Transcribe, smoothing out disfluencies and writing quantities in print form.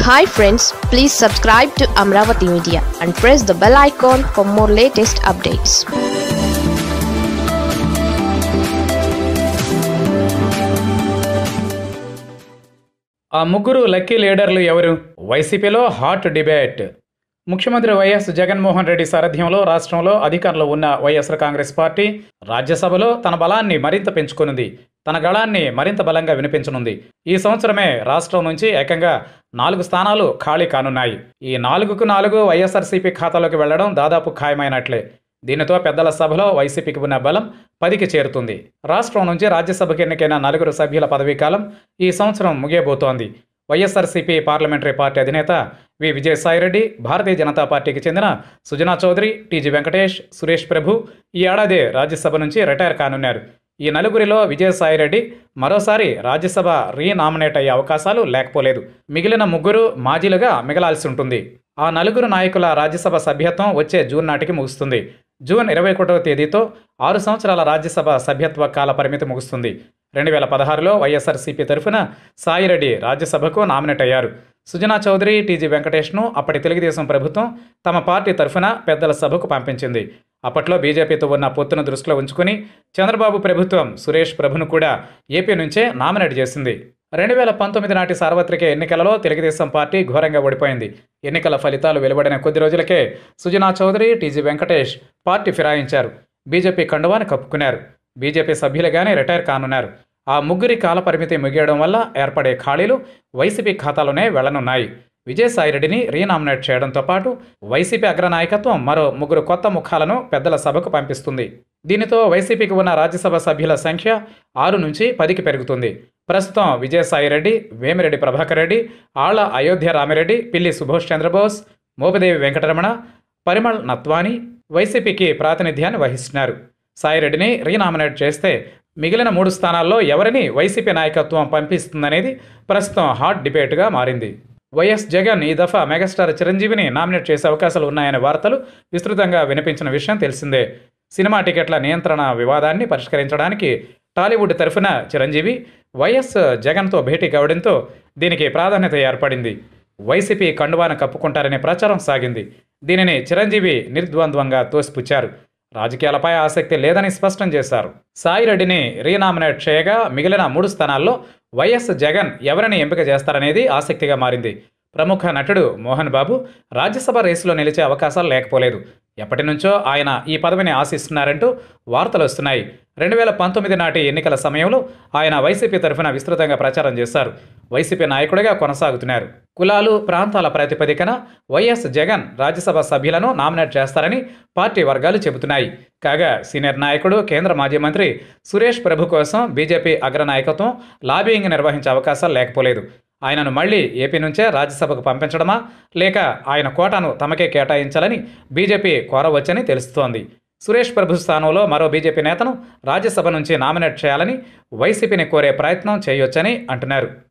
Hi friends, please subscribe to Amaravathi Media and press the bell icon for more latest updates. ఆ ముగ్గురు lucky లీడర్లు ఎవరు? వైసీపీలో hot debate. ముఖ్యమంత్రి YS Jaganmohan Reddy సారథ్యంలో రాష్ట్రంలో అధికారంలో ఉన్న వైఎస్ఆర్ కాంగ్రెస్ పార్టీ రాజ్యసభలో తన బలాన్ని మరింత పెంచుకునుంది. తన గళాన్ని మరింత బలంగా వినిపించనుంది. ఈ సంవత్సరమే రాష్ట్రం నుంచి ఏకంగా 4 స్థానాలు ఖాళీ కానున్నాయి. ఈ 4కు 4 వైఎస్ఆర్సీపీ ఖాతాలోకి వెళ్లడం దాదాపు ఖాయమైనట్లే. దీనితో పెద్దల సభలో వైసీపీకి ఉన్న బలం 10కి చేరుతుంది. రాష్ట్రం నుంచి రాజ్యసభకు ఎన్నికైన 4 సభ్యుల పదవీకాలం ఈ సంవత్సరం ముగియబోతోంది. వైఎస్ఆర్సీపీ పార్లమెంటరీ పార్టీ అధినేత విజయసాయిరెడ్డి, భారతీయ జనతా పార్టీకి చెందిన సుజనా చౌదరి, టీజీ వెంకటేష్, సురేష్ ప్రభు ఈ ఏడాది రాజ్యసభ నుంచి రిటైర్ కానున్నారు. ఈ నలుగురిలో విజయసాయిరెడ్డి మరోసారి రాజ్యసభ రీనామినేట్ అయ్యే అవకాశాలు లేకపోలేదు. మిగిలిన ముగ్గురు మాజీలుగా మిగలాల్సి ఉంటుంది. ఆ నలుగురు నాయకుల రాజ్యసభ సభ్యత్వం వచ్చే జూన్ నాటికి ముగుస్తుంది. జూన్ 21వ తేదీతో 6 సంవత్సరాల రాజ్యసభ సభ్యత్వ కాల పరిమితి ముగుస్తుంది. 2016లో వైఎస్ఆర్సీపీ తరఫున సాయిరెడ్డి రాజ్యసభకు నామినేట్ అయ్యారు. సుజనా చౌదరి, టీజీ వెంకటేష్ను అప్పటి తెలుగుదేశం ప్రభుత్వం తమ పార్టీ తరఫున పెద్దల సభకు పంపించింది. అప్పట్లో బీజేపీతో ఉన్న పొత్తును దృష్టిలో ఉంచుకుని చంద్రబాబు ప్రభుత్వం సురేష్ ప్రభును కూడా ఏపీ నుంచే నామినేట్ చేసింది. 2019 నాటి సార్వత్రిక ఎన్నికలలో తెలుగుదేశం పార్టీ ఘోరంగా ఓడిపోయింది. ఎన్నికల ఫలితాలు వెలువడిన కొద్ది రోజులకే సుజనా చౌదరి, టీజీ వెంకటేష్ పార్టీ ఫిరాయించారు. బీజేపీ కండువాని కప్పుకున్నారు. బీజేపీ సభ్యులుగానే రిటైర్ కానున్నారు. ఆ ముగ్గురి కాల పరిమితి ముగియడం వల్ల ఏర్పడే ఖాళీలు వైసీపీ ఖాతాలోనే వెళ్లనున్నాయి. విజయసాయిరెడ్డిని రీనామినేట్ చేయడంతో పాటు వైసీపీ అగ్రనాయకత్వం మరో 3 కొత్త ముఖాలను పెద్దల సభకు పంపిస్తుంది. దీనితో వైసీపీకి ఉన్న రాజ్యసభ సభ్యుల సంఖ్య 6 నుంచి 10కి పెరుగుతుంది. ప్రస్తుతం విజయసాయిరెడ్డి, వేమిరెడ్డి ప్రభాకర్ రెడ్డి, ఆళ్ల అయోధ్య రామిరెడ్డి, పిల్లి సుభాష్ చంద్రబోస్, మోపిదేవి వెంకటరమణ, పరిమళ్ నత్వాని వైసీపీకి ప్రాతినిధ్యాన్ని వహిస్తున్నారు. సాయిరెడ్డిని రీనామినేట్ చేస్తే మిగిలిన 3 స్థానాల్లో ఎవరిని వైసీపీ నాయకత్వం పంపిస్తుందనేది ప్రస్తుతం హాట్ డిబేట్గా మారింది. వైఎస్ జగన్ ఈ దఫా మెగాస్టార్ చిరంజీవిని నామినేట్ చేసే అవకాశాలు ఉన్నాయనే వార్తలు విస్తృతంగా వినిపించిన విషయం తెలిసిందే. సినిమా టికెట్ల వివాదాన్ని పరిష్కరించడానికి టాలీవుడ్ తరఫున చిరంజీవి వైఎస్ జగన్తో భేటీ కావడంతో దీనికి ప్రాధాన్యత ఏర్పడింది. వైసీపీ కండువాను కప్పుకుంటారనే ప్రచారం సాగింది. దీనిని చిరంజీవి నిర్ద్వంద్వంగా తోసిపుచ్చారు. రాజకీయాలపై ఆసక్తి లేదని స్పష్టం చేశారు. సాయిరెడ్డిని రీనామినేట్ చేయగా మిగిలిన 3 స్థానాల్లో వైఎస్ జగన్ ఎవరిని ఎంపిక చేస్తారనేది ఆసక్తిగా మారింది. ప్రముఖ నటుడు మోహన్ బాబు రాజ్యసభ రేసులో నిలిచే అవకాశాలు లేకపోలేదు. ఎప్పటి నుంచో ఆయన ఈ పదవిని ఆశిస్తున్నారంటూ వార్తలు వస్తున్నాయి. 2019 నాటి ఎన్నికల సమయంలో ఆయన వైసీపీ తరఫున విస్తృతంగా ప్రచారం చేశారు. వైసీపీ నాయకుడిగా కొనసాగుతున్నారు. కులాలు, ప్రాంతాల ప్రాతిపదికన వైఎస్ జగన్ రాజ్యసభ సభ్యులను నామినేట్ చేస్తారని పార్టీ వర్గాలు చెబుతున్నాయి. కాగా సీనియర్ నాయకుడు, కేంద్ర మాజీ మంత్రి సురేష్ ప్రభు కోసం బీజేపీ అగ్రనాయకత్వం లాబియింగ్ నిర్వహించే అవకాశాలు లేకపోలేదు. ఆయనను మళ్లీ ఏపీ నుంచే రాజ్యసభకు పంపించడమా, లేక ఆయన కోటాను తమకే కేటాయించాలని బీజేపీ కోరవచ్చని తెలుస్తోంది. సురేష్ ప్రభు స్థానంలో మరో బీజేపీ నేతను రాజ్యసభ నుంచి నామినేట్ చేయాలని వైసీపీని కోరే ప్రయత్నం చేయొచ్చని అంటున్నారు.